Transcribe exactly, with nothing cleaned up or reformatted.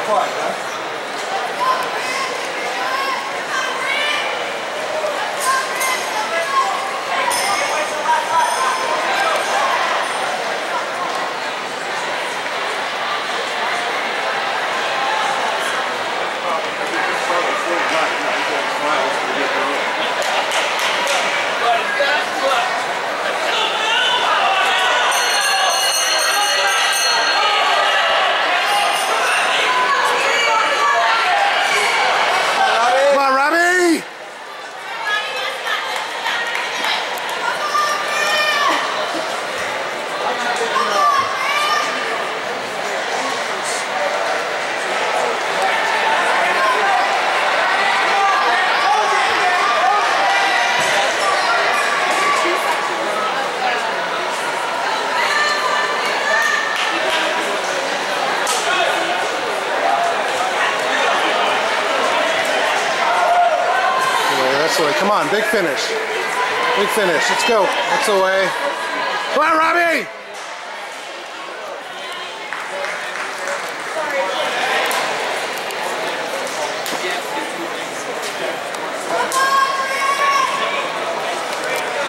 five, huh? That's the way. Come on, big finish. Big finish. Let's go. That's the way. Come on, Robbie!